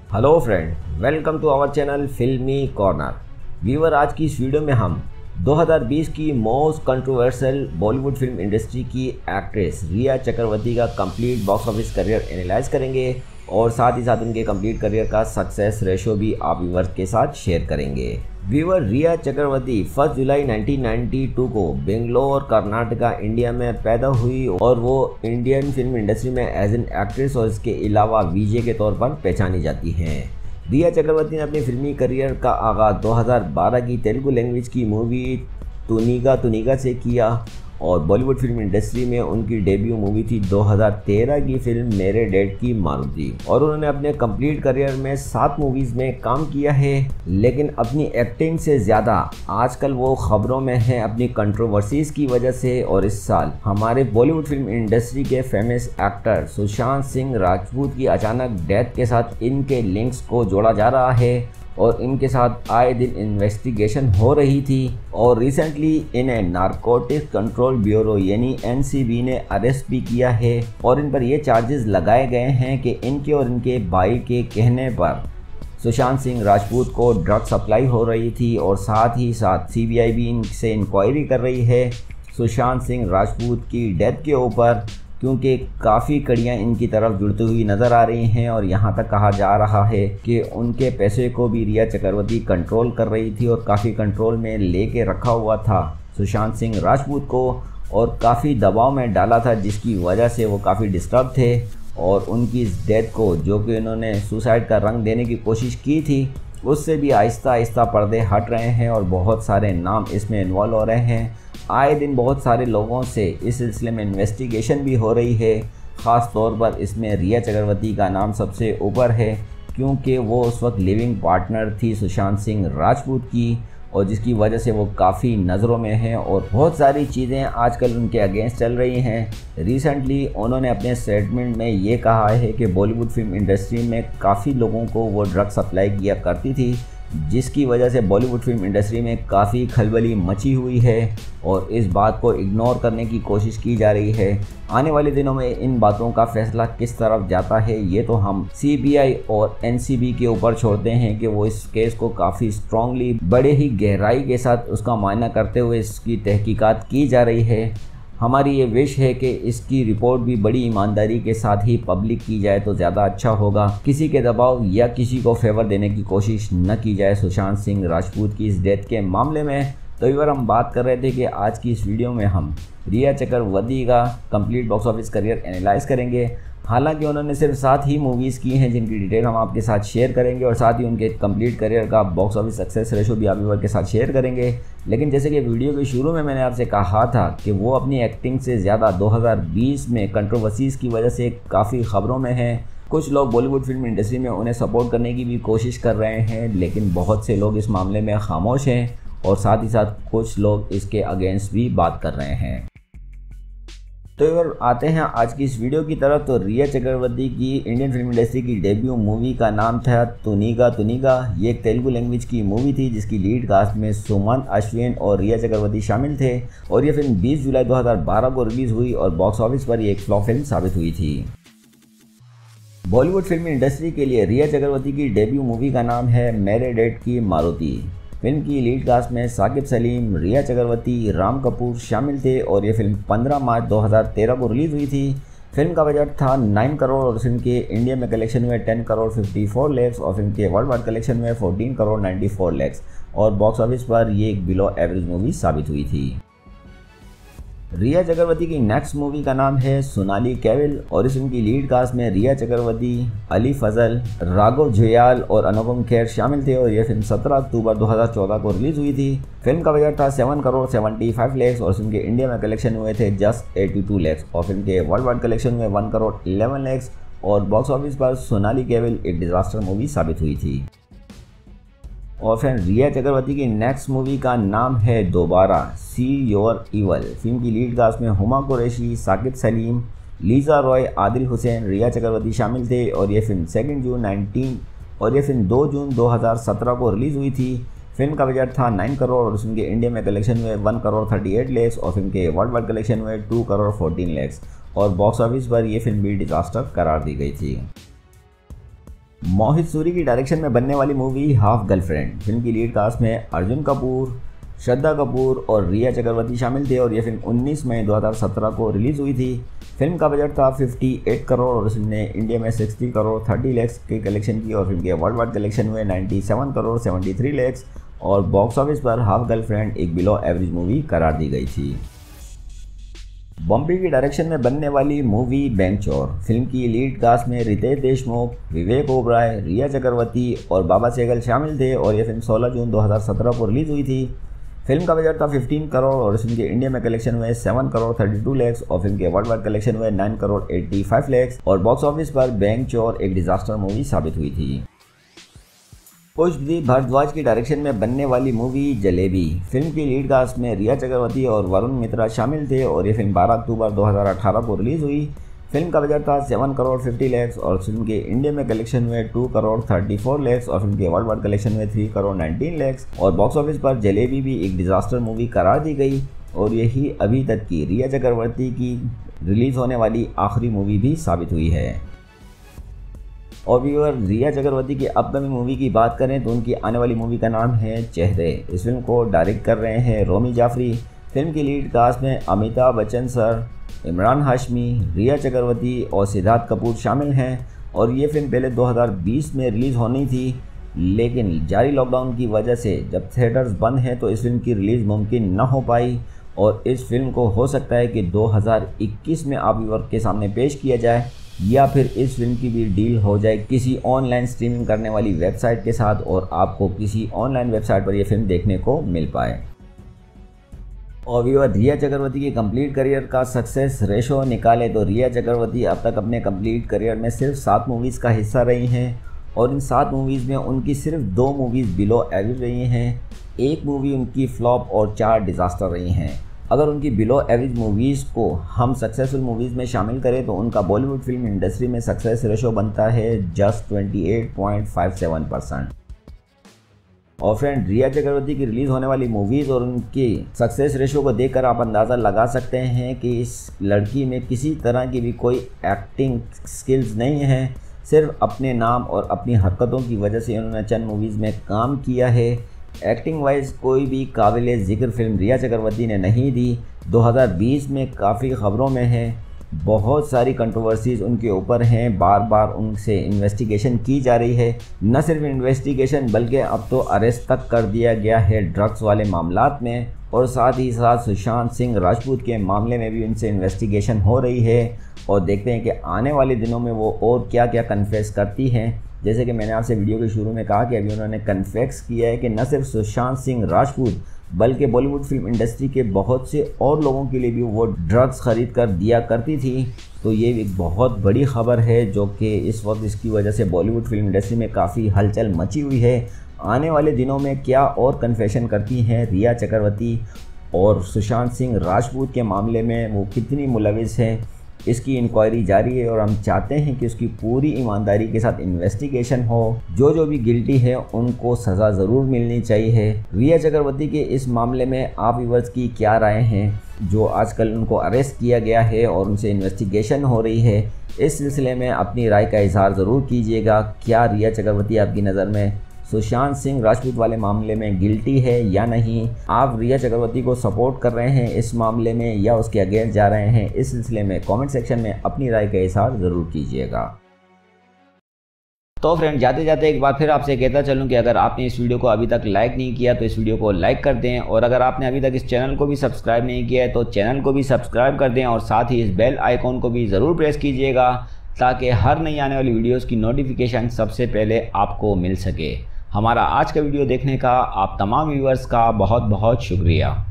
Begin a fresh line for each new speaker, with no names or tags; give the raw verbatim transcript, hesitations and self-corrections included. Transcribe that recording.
Hello friend, welcome to our channel Filmy Corner. Viewer, आज की इस वीडियो में हम दो हज़ार बीस की most controversial Bollywood film industry की एक्ट्रेस रिया चक्रवर्ती का complete box office career analyse करेंगे और साथ ही साथ उनके कंप्लीट करियर का सक्सेस रेशो भी आप व्यूअर्स के साथ शेयर करेंगे। Viewer, Rhea Chakraborty first July nineteen ninety two को बेंगलोर कर्नाटका इंडिया में पैदा हुई और वो इंडियन फिल्म इंडस्ट्री में एज एन एक्ट्रेस और इसके अलावा वीजे के तौर पर पहचानी जाती हैं। रिया चक्रवर्ती ने अपने फिल्मी करियर का आगाज़ दो हज़ार बारह की तेलुगु लैंग्वेज की मूवी तुनिगा तुनिगा से किया और बॉलीवुड फिल्म इंडस्ट्री में उनकी डेब्यू मूवी थी दो हज़ार तेरह की फिल्म मेरे डैड की मारुति और उन्होंने अपने कंप्लीट करियर में सात मूवीज़ में काम किया है। लेकिन अपनी एक्टिंग से ज़्यादा आजकल वो खबरों में है अपनी कंट्रोवर्सीज की वजह से। और इस साल हमारे बॉलीवुड फिल्म इंडस्ट्री के फेमस एक्टर सुशांत सिंह राजपूत की अचानक डेथ के साथ इनके लिंक्स को जोड़ा जा रहा है और इनके साथ आए दिन इन्वेस्टिगेशन हो रही थी और रिसेंटली इन्हें नारकोटिक्स कंट्रोल ब्यूरो यानी एन सी बी ने अरेस्ट भी किया है और इन पर ये चार्जेस लगाए गए हैं कि इनके और इनके भाई के कहने पर सुशांत सिंह राजपूत को ड्रग सप्लाई हो रही थी और साथ ही साथ सी बी आई भी इनसे इंक्वायरी कर रही है सुशांत सिंह राजपूत की डेथ के ऊपर, क्योंकि काफ़ी कड़ियाँ इनकी तरफ जुड़ती हुई नज़र आ रही हैं और यहाँ तक कहा जा रहा है कि उनके पैसे को भी रिया चक्रवर्ती कंट्रोल कर रही थी और काफ़ी कंट्रोल में लेके रखा हुआ था सुशांत सिंह राजपूत को और काफ़ी दबाव में डाला था, जिसकी वजह से वो काफ़ी डिस्टर्ब थे और उनकी इस डेथ को, जो कि उन्होंने सुसाइड का रंग देने की कोशिश की थी, उससे भी आहिस्ता आहिस्ता पर्दे हट रहे हैं और बहुत सारे नाम इसमें इन्वॉल्व हो रहे हैं। आए दिन बहुत सारे लोगों से इस सिलसिले में इन्वेस्टिगेशन भी हो रही है। ख़ास तौर पर इसमें रिया चक्रवर्ती का नाम सबसे ऊपर है क्योंकि वो उस वक्त लिविंग पार्टनर थी सुशांत सिंह राजपूत की और जिसकी वजह से वो काफ़ी नज़रों में हैं और बहुत सारी चीज़ें आजकल उनके अगेंस्ट चल रही हैं। रिसेंटली उन्होंने अपने स्टेटमेंट में ये कहा है कि बॉलीवुड फिल्म इंडस्ट्री में काफ़ी लोगों को वो ड्रग सप्लाई किया करती थी, जिसकी वजह से बॉलीवुड फिल्म इंडस्ट्री में काफ़ी खलबली मची हुई है और इस बात को इग्नोर करने की कोशिश की जा रही है। आने वाले दिनों में इन बातों का फैसला किस तरफ जाता है ये तो हम सी बी आई और एन सी बी के ऊपर छोड़ते हैं कि वो इस केस को काफ़ी स्ट्रांगली बड़े ही गहराई के साथ उसका मायना करते हुए इसकी तहकीकात की जा रही है। हमारी ये विश है कि इसकी रिपोर्ट भी बड़ी ईमानदारी के साथ ही पब्लिक की जाए तो ज़्यादा अच्छा होगा। किसी के दबाव या किसी को फेवर देने की कोशिश न की जाए सुशांत सिंह राजपूत की इस डेथ के मामले में। तो इस बार हम बात कर रहे थे कि आज की इस वीडियो में हम रिया चक्रवर्ती का complete box office career analyse करेंगे। हालांकि उन्होंने सिर्फ सात ही मूवीज़ की हैं जिनकी डिटेल हम आपके साथ शेयर करेंगे और साथ ही उनके कंप्लीट करियर का बॉक्स ऑफिस सक्सेस रेशो भी आप व्यूअर के साथ शेयर करेंगे। लेकिन जैसे कि वीडियो के शुरू में मैंने आपसे कहा था कि वो अपनी एक्टिंग से ज़्यादा दो हज़ार बीस में कंट्रोवर्सीज की वजह से काफ़ी खबरों में हैं। कुछ लोग बॉलीवुड फिल्म इंडस्ट्री में उन्हें सपोर्ट करने की भी कोशिश कर रहे हैं, लेकिन बहुत से लोग इस मामले में खामोश हैं और साथ ही साथ कुछ लोग इसके अगेंस्ट भी बात कर रहे हैं। तो यार आते हैं आज की इस वीडियो की तरफ। तो रिया चक्रवर्ती की इंडियन फिल्म इंडस्ट्री की डेब्यू मूवी का नाम था तुनिगा तुनिगा। ये एक तेलुगु लैंग्वेज की मूवी थी जिसकी लीड कास्ट में सुमन अश्विन और रिया चक्रवर्ती शामिल थे और ये फिल्म बीस जुलाई दो हज़ार बारह को रिलीज़ हुई और बॉक्स ऑफिस पर ये एक फ्लॉप फिल्म साबित हुई थी। बॉलीवुड फिल्म इंडस्ट्री के लिए रिया चक्रवर्ती की डेब्यू मूवी का नाम है मेरे डैड की मारुति। फिल्म की लीड कास्ट में साकिब सलीम, रिया चक्रवर्ती, राम कपूर शामिल थे और ये फिल्म पंद्रह मार्च दो हज़ार तेरह को रिलीज़ हुई थी। फिल्म का बजट था नौ करोड़ और फिल्म के इंडिया में कलेक्शन में दस करोड़ चौवन लाख और फिल्म के वर्ल्ड वाइड कलेक्शन में चौदह करोड़ चौरानवे लाख और बॉक्स ऑफिस पर ये एक बिलो एवरेज मूवी साबित हुई थी। रिया चक्रवर्ती की नेक्स्ट मूवी का नाम है सोनाली कैविल और इस फिल्म की लीड कास्ट में रिया चक्रवर्ती, अली फजल, राघव जुयाल और अनुपम खेर शामिल थे और यह फिल्म सत्रह अक्टूबर दो हज़ार चौदह को रिलीज हुई थी। फिल्म का बजट था सात करोड़ पचहत्तर लाख और फिल्म के इंडिया में कलेक्शन हुए थे जस्ट बयासी लाख और फिल्म के वर्ल्ड वाइड कलेक्शन में एक करोड़ ग्यारह लाख और बॉक्स ऑफिस पर सोनाली कैविल एक डिजास्टर मूवी साबित हुई थी। और फिर रिया चक्रवर्ती की नेक्स्ट मूवी का नाम है Dobaara See Your Evil. Film की लीड कास्ट में हुमा कुरैशी, साकिब सलीम, लीजा रॉय, आदिल हुसैन, रिया चक्रवर्ती शामिल थे और ये फिल्म सेकेंड जून नाइनटीन और ये फिल्म दो जून दो हज़ार सत्रह को रिलीज़ हुई थी। फिल्म का बजट था नौ करोड़ और फिल्म के इंडिया में कलेक्शन में एक करोड़ अड़तीस लाख और फिल्म के वर्ल्ड वाइड कलेक्शन में दो करोड़ चौदह लाख और बॉक्स ऑफिस पर यह फिल्म भी डिजास्टर करार दी गई थी। मोहित सूरी की डायरेक्शन में बनने वाली मूवी हाफ गर्लफ्रेंड। फिल्म की लीड कास्ट में अर्जुन कपूर, श्रद्धा कपूर और रिया चक्रवर्ती शामिल थे और यह फिल्म उन्नीस मई दो हज़ार सत्रह को रिलीज़ हुई थी। फिल्म का बजट था अट्ठावन करोड़ और इसने इंडिया में साठ करोड़ तीस लाख के कलेक्शन की और फिल्म के वर्ल्ड वाइड कलेक्शन हुए सत्तानवे करोड़ तिहत्तर लाख और बॉक्स ऑफिस पर हाफ गर्लफ्रेंड एक बिलो एवरेज मूवी करार दी गई थी। बॉम्बे की डायरेक्शन में बनने वाली मूवी बैंक चोर। फिल्म की लीड कास्ट में रितेश देशमुख, विवेक ओबराय, रिया चक्रवर्ती और बाबा सहगल शामिल थे और यह फिल्म सोलह जून दो हज़ार सत्रह को रिलीज़ हुई थी। फिल्म का बजट था पंद्रह करोड़ और इसमें के इंडिया में कलेक्शन हुए सात करोड़ बत्तीस लाख और फिल्म के वर्ल्ड वाइड कलेक्शन हुए नौ करोड़ पचासी लाख और बॉक्स ऑफिस पर बैंक चोर एक डिजास्टर मूवी साबित हुई थी। पुष्पदीप भारद्वाज की डायरेक्शन में बनने वाली मूवी जलेबी। फिल्म की लीड कास्ट में रिया चक्रवर्ती और वरुण मित्रा शामिल थे और ये फिल्म बारह अक्टूबर दो हज़ार अठारह को रिलीज़ हुई। फिल्म का बजट था सात करोड़ पचास लाख और फिल्म के इंडिया में कलेक्शन हुए दो करोड़ चौंतीस लाख और फिल्म के वर्ल्ड वाइड कलेक्शन हुए तीन करोड़ उन्नीस लाख और बॉक्स ऑफिस पर जलेबी भी एक डिजास्टर मूवी करार दी गई और यही अभी तक की रिया चक्रवर्ती की रिलीज़ होने वाली आखिरी मूवी भी साबित हुई है। और व्यूअर, रिया चक्रवर्ती की अपकमिंग मूवी की बात करें तो उनकी आने वाली मूवी का नाम है चेहरे। इस फिल्म को डायरेक्ट कर रहे हैं रोमी जाफरी। फिल्म की लीड कास्ट में अमिताभ बच्चन सर, इमरान हाशमी, रिया चक्रवर्ती और सिद्धार्थ कपूर शामिल हैं और ये फिल्म पहले दो हज़ार बीस में रिलीज़ होनी थी, लेकिन जारी लॉकडाउन की वजह से जब थिएटर्स बंद हैं तो इस फिल्म की रिलीज़ मुमकिन न हो पाई और इस फिल्म को हो सकता है कि दो हज़ार इक्कीस में आप व्यूअर के सामने पेश किया जाए या फिर इस फिल्म की भी डील हो जाए किसी ऑनलाइन स्ट्रीमिंग करने वाली वेबसाइट के साथ और आपको किसी ऑनलाइन वेबसाइट पर यह फिल्म देखने को मिल पाए। और व्यूअर, रिया चक्रवर्ती के कंप्लीट करियर का सक्सेस रेशो निकाले तो रिया चक्रवर्ती अब तक अपने कंप्लीट करियर में सिर्फ सात मूवीज़ का हिस्सा रही हैं और इन सात मूवीज़ में उनकी सिर्फ दो मूवीज़ बिलो एवरेज रही हैं, एक मूवी उनकी फ्लॉप और चार डिज़ास्टर रही हैं। अगर उनकी बिलो एवरेज मूवीज़ को हम सक्सेसफुल मूवीज़ में शामिल करें तो उनका बॉलीवुड फिल्म इंडस्ट्री में सक्सेस रेशो बनता है जस्ट अट्ठाईस पॉइंट पाँच सात परसेंट। और फ्रेंड, रिया चक्रवर्ती की रिलीज़ होने वाली मूवीज़ और उनकी सक्सेस रेशो को देखकर आप अंदाज़ा लगा सकते हैं कि इस लड़की में किसी तरह की भी कोई एक्टिंग स्किल्स नहीं है। सिर्फ अपने नाम और अपनी हरकतों की वजह से उन्होंने चंद मूवीज़ में काम किया है। एक्टिंग वाइज कोई भी काबिल ज़िक्र फिल्म रिया चक्रवर्ती ने नहीं दी। दो हज़ार बीस में काफ़ी ख़बरों में है, बहुत सारी कंट्रोवर्सीज़ उनके ऊपर हैं, बार बार उनसे इन्वेस्टिगेशन की जा रही है। न सिर्फ इन्वेस्टिगेशन बल्कि अब तो अरेस्ट तक कर दिया गया है ड्रग्स वाले मामलात में और साथ ही साथ सुशांत सिंह राजपूत के मामले में भी उनसे इन्वेस्टिगेशन हो रही है और देखते हैं कि आने वाले दिनों में वो और क्या क्या कन्फेस करती हैं। जैसे कि मैंने आपसे वीडियो के शुरू में कहा कि अभी उन्होंने कन्फेस किया है कि न सिर्फ सुशांत सिंह राजपूत बल्कि बॉलीवुड फिल्म इंडस्ट्री के बहुत से और लोगों के लिए भी वो ड्रग्स खरीद कर दिया करती थी। तो ये एक बहुत बड़ी खबर है जो कि इस वक्त इसकी वजह से बॉलीवुड फिल्म इंडस्ट्री में काफ़ी हलचल मची हुई है। आने वाले दिनों में क्या और कन्फेशन करती हैं रिया चक्रवर्ती और सुशांत सिंह राजपूत के मामले में वो कितनी मुलविस है, इसकी इंक्वायरी जारी है और हम चाहते हैं कि उसकी पूरी ईमानदारी के साथ इन्वेस्टिगेशन हो। जो जो भी गिल्टी है उनको सज़ा ज़रूर मिलनी चाहिए। रिया चक्रवर्ती के इस मामले में आप व्यूअर्स की क्या राय हैं, जो आजकल उनको अरेस्ट किया गया है और उनसे इन्वेस्टिगेशन हो रही है, इस सिलसिले में अपनी राय का इजहार ज़रूर कीजिएगा। क्या रिया चक्रवर्ती आपकी नज़र में सुशांत सिंह राजपूत वाले मामले में गिल्टी है या नहीं? आप रिया चक्रवर्ती को सपोर्ट कर रहे हैं इस मामले में या उसके अगेंस्ट जा रहे हैं? इस सिलसिले में कमेंट सेक्शन में अपनी राय का इजहार ज़रूर कीजिएगा। तो फ्रेंड, जाते जाते एक बार फिर आपसे कहता चलूं कि अगर आपने इस वीडियो को अभी तक लाइक नहीं किया तो इस वीडियो को लाइक कर दें और अगर आपने अभी तक इस चैनल को भी सब्सक्राइब नहीं किया है तो चैनल को भी सब्सक्राइब कर दें और साथ ही इस बेल आइकॉन को भी ज़रूर प्रेस कीजिएगा ताकि हर नई आने वाली वीडियोज़ की नोटिफिकेशन सबसे पहले आपको मिल सके। हमारा आज का वीडियो देखने का आप तमाम व्यूअर्स का बहुत बहुत शुक्रिया।